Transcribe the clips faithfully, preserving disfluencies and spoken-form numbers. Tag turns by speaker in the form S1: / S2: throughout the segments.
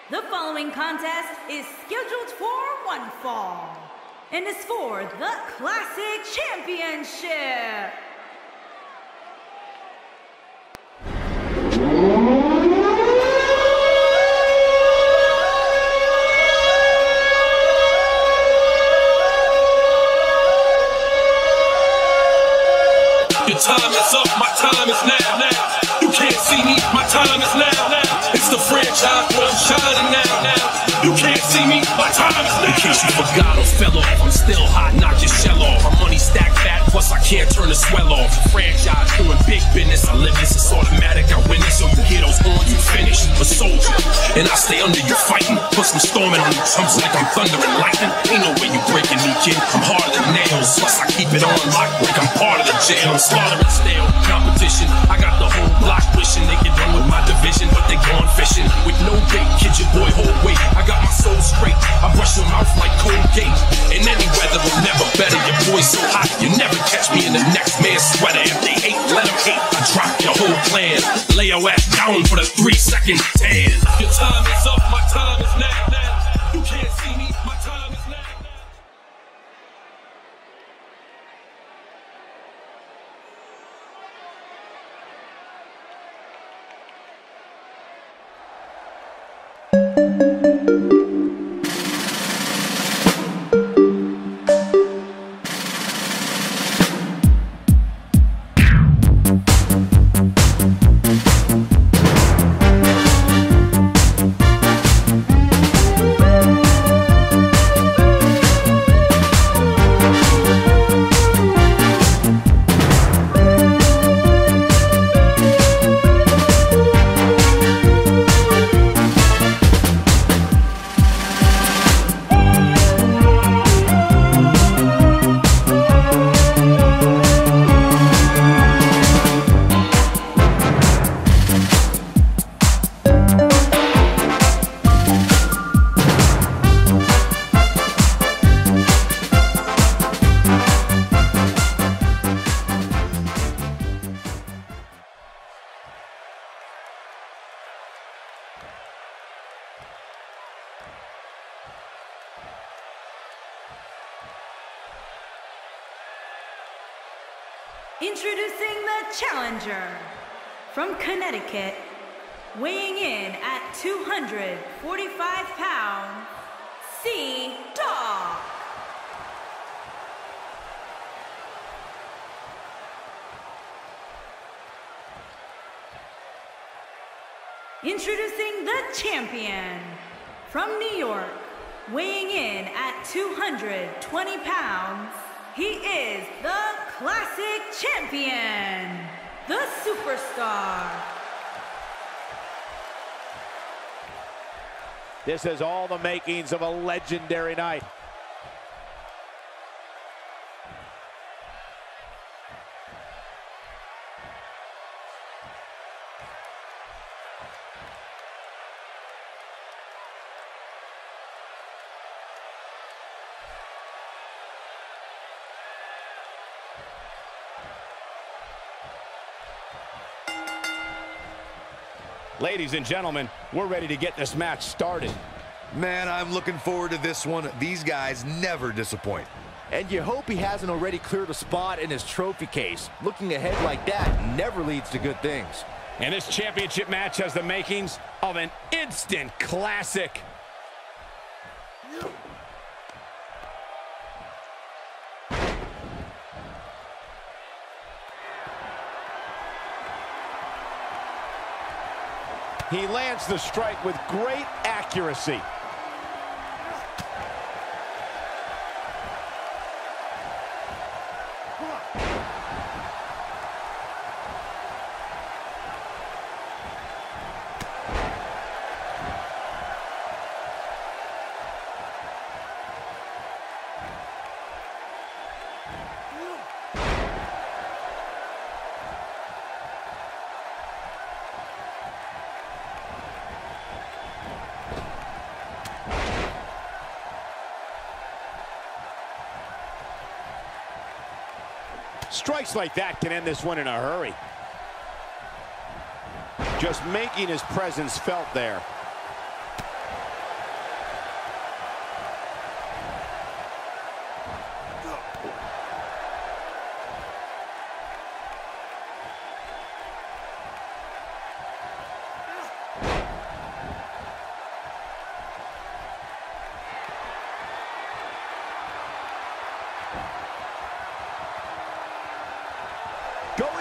S1: The following contest is scheduled for one fall and is for the Classic Championship.
S2: Your time is up, my time is now, now. You can't see me, my time is now, now. It's the franchise where I'm shining now, now. You can't see me, my time is now. In case you forgot or fell off, I'm still hot, knock your shell off. My money stacked fat, plus I can't turn the swell off. Franchise doing big business, I live this, it's automatic, I win this. So you hear those horns, you finish. A soldier, and I stay under you fighting. Plus I'm storming on you chumps like I'm thunder and lightning. Ain't no way you breaking me, kid, I'm harder than nails. Plus I keep it on lock like I'm part of the jail. I'm slaughtering stale competition, I got the whole block wishing they could run with my division, but they gone fishing with no bait. Kid your boy, hold weight, I got my soul straight. I brush your mouth like Colgate. In any weather, I'm never better. Your boy's so hot, you never catch me in the next man's sweater. If they hate, let them hate. I drop your whole plan. Lay your ass down for the three second tan. Your time is up, my time is now, now. You can't see me, my time is now.
S1: Introducing the challenger from Connecticut, weighing in at two hundred forty-five pounds, C-Dog. Introducing the champion from New York, weighing in at two hundred twenty pounds, he is the Classic Champion, the Superstar.
S3: This has all the makings of a legendary night. Ladies and gentlemen, we're ready to get this match started.
S4: Man, I'm looking forward to this one. These guys never disappoint.
S5: And you hope he hasn't already cleared a spot in his trophy case. Looking ahead like that never leads to good things.
S3: And this championship match has the makings of an instant classic. He lands the strike with great accuracy. Strikes like that can end this one in a hurry. Just making his presence felt there.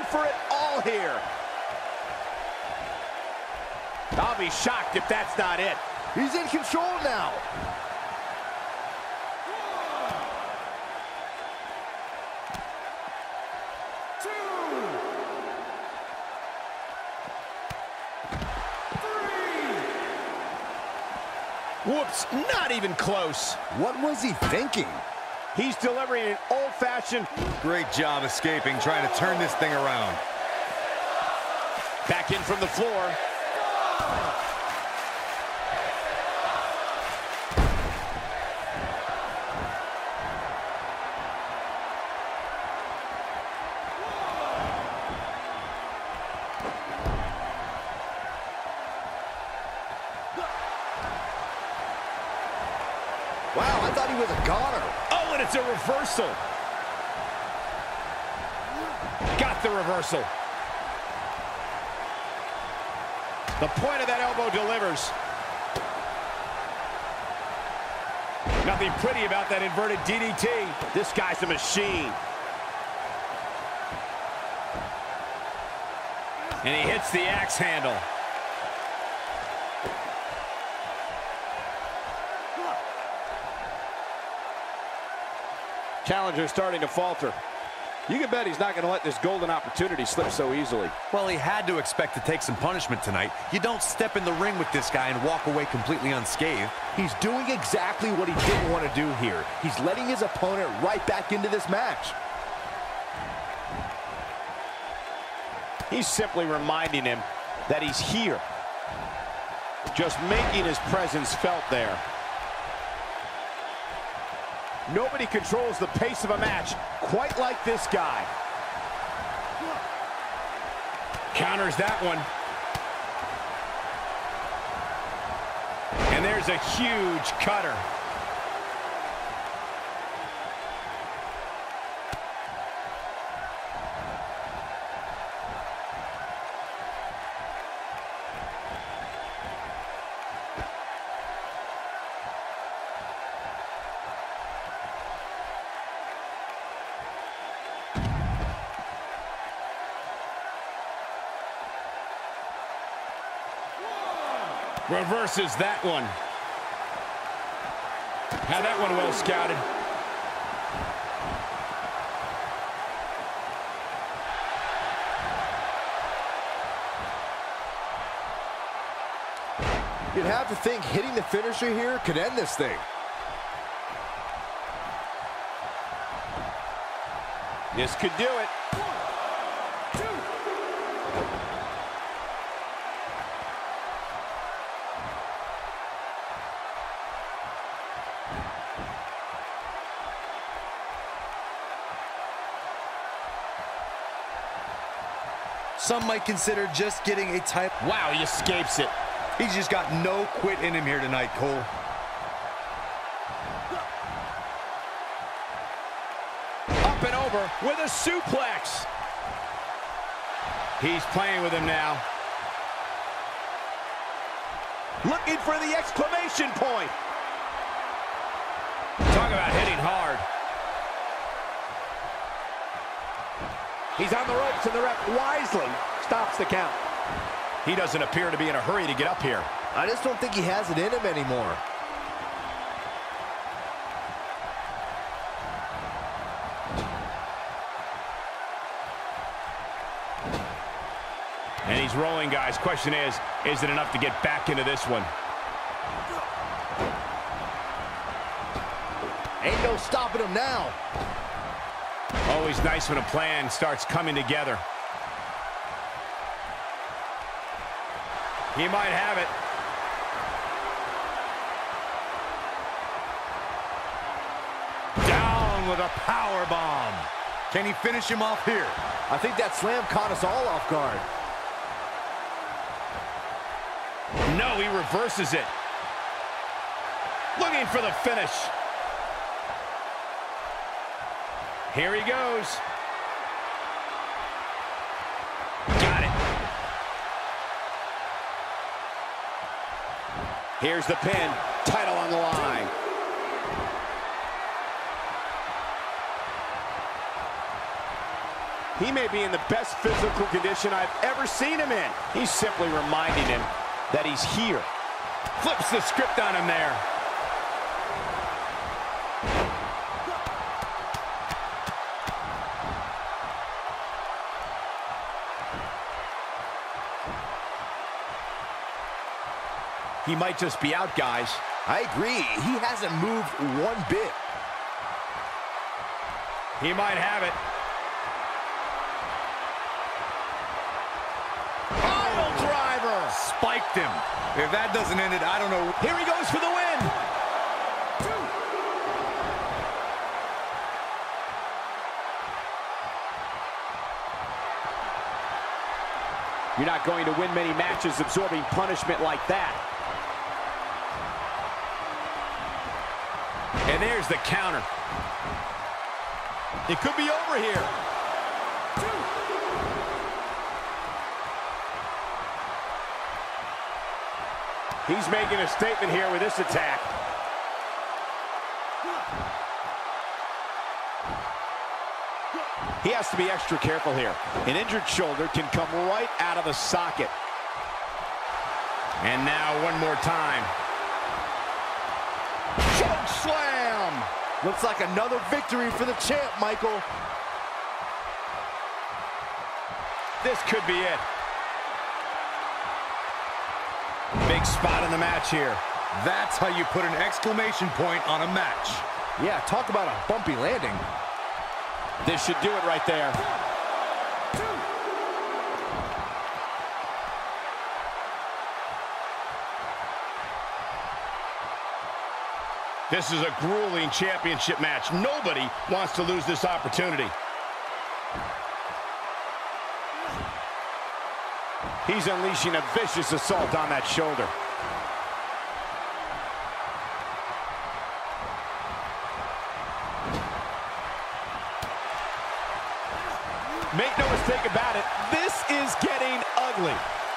S3: for it all here. I'll be shocked if that's not it.
S5: He's in control now.
S3: Whoops, not even close.
S5: What was he thinking?
S3: He's delivering an old-fashioned...
S4: Great job escaping, trying to turn this thing around.
S3: Back in from the floor.
S5: Wow, I thought he was a goner.
S3: Oh, and it's a reversal. Got the reversal. The point of that elbow delivers. Nothing pretty about that inverted D D T. This guy's a machine. And he hits the axe handle. Challenger starting to falter. You can bet he's not going to let this golden opportunity slip so easily.
S4: Well, he had to expect to take some punishment tonight. You don't step in the ring with this guy and walk away completely unscathed.
S5: He's doing exactly what he didn't want to do here. He's letting his opponent right back into this match.
S3: He's simply reminding him that he's here. Just making his presence felt there. Nobody controls the pace of a match quite like this guy. Counters that one. And there's a huge cutter. Reverses that one. Had that one well scouted.
S5: You'd have to think hitting the finisher here could end this thing.
S3: This could do it.
S4: Some might consider just getting a title.
S3: Wow, he escapes it.
S4: He's just got no quit in him here tonight, Cole.
S3: Up and over with a suplex. He's playing with him now. Looking for the exclamation point. Talk about hitting hard. He's on the ropes, and the ref wisely stops the count. He doesn't appear to be in a hurry to get up here.
S5: I just don't think he has it in him anymore.
S3: And he's rolling, guys. Question is, is it enough to get back into this one?
S5: Ain't no stopping him now.
S3: Always nice when a plan starts coming together. He might have it. Down with a power bomb.
S4: Can he finish him off here?
S5: I think that slam caught us all off guard.
S3: No, he reverses it. Looking for the finish. Here he goes. Got it. Here's the pin. Title on the line. He may be in the best physical condition I've ever seen him in. He's simply reminding him that he's here.
S4: Flips the script on him there.
S5: He might just be out, guys. I agree. He hasn't moved one bit.
S4: He might have it.
S3: Pile driver!
S4: Spiked him. If that doesn't end it, I don't know.
S3: Here he goes for the win! You're not going to win many matches absorbing punishment like that.
S4: And there's the counter.
S3: It could be over here. He's making a statement here with this attack. He has to be extra careful here. An injured shoulder can come right out of the socket.
S4: And now one more time.
S3: Choke slam!
S5: Looks like another victory for the champ, Michael.
S4: This could be it. Big spot in the match here. That's how you put an exclamation point on a match.
S5: Yeah, talk about a bumpy landing.
S3: This should do it right there.
S2: This is a grueling championship match. Nobody wants to lose this opportunity.
S3: He's unleashing a vicious assault on that shoulder. Make no mistake about it, this is getting ugly.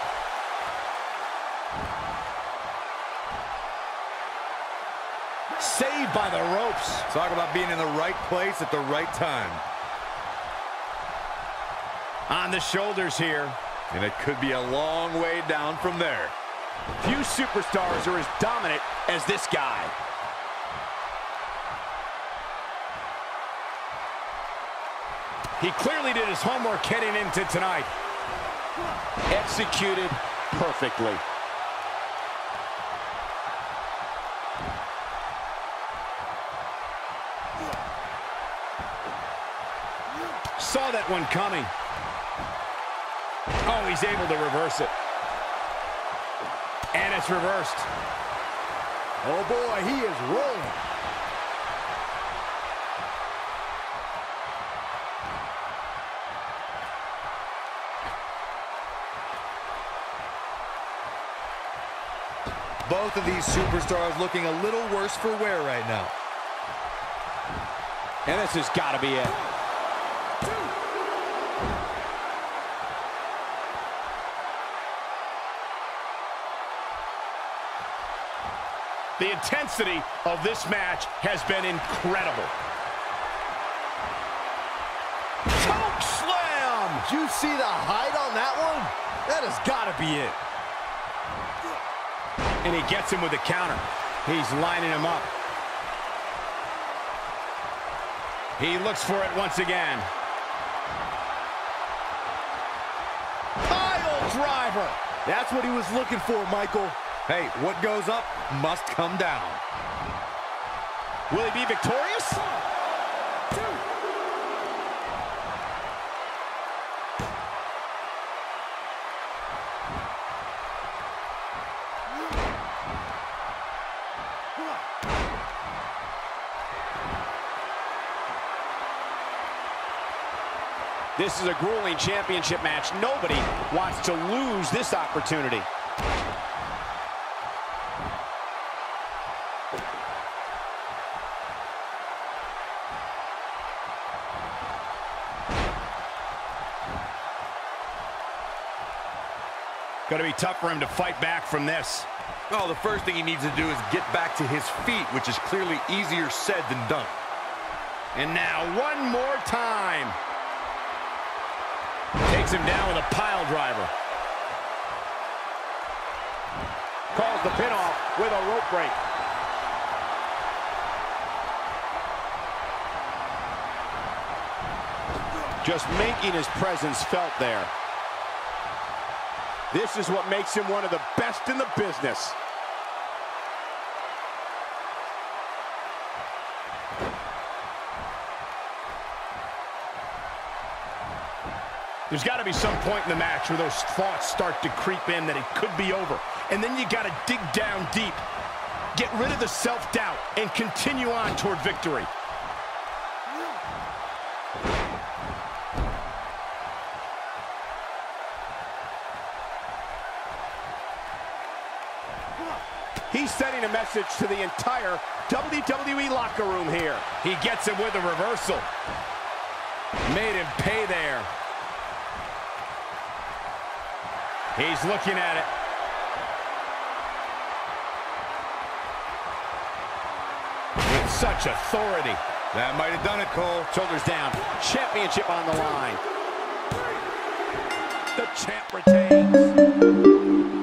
S3: Saved by the ropes.
S4: Talk about being in the right place at the right time.
S3: On the shoulders here.
S4: And it could be a long way down from there.
S3: Few superstars are as dominant as this guy. He clearly did his homework heading into tonight. Executed perfectly. Saw that one coming. Oh, he's able to reverse it. And it's reversed.
S5: Oh boy, he is rolling.
S4: Both of these superstars looking a little worse for wear right now.
S3: And this has got to be it.
S2: The intensity of this match has been incredible.
S5: Choke slam! Did you see the height on that one? That has got to be it.
S3: And he gets him with the counter. He's lining him up. He looks for it once again.
S5: Pile driver! That's what he was looking for, Michael.
S4: Hey, what goes up must come down.
S3: Will he be victorious? This is a grueling championship match. Nobody wants to lose this opportunity.
S2: Going to be tough for him to fight back from this.
S4: Well, the first thing he needs to do is get back to his feet, which is clearly easier said than done.
S2: And now one more time.
S6: Takes him down with a pile driver.
S3: Calls the pin off with a rope break. Just making his presence felt there. This is what makes him one of the best in the business.
S6: There's got to be some point in the match where those thoughts start to creep in that it could be over. And then you got to dig down deep, get rid of the self-doubt, and continue on toward victory.
S3: He's sending a message to the entire W W E locker room here.
S6: He gets it with a reversal. Made him pay there. He's looking at it. With such authority.
S4: That might have done it, Cole.
S3: Shoulders down. Championship on the line. The champ retains.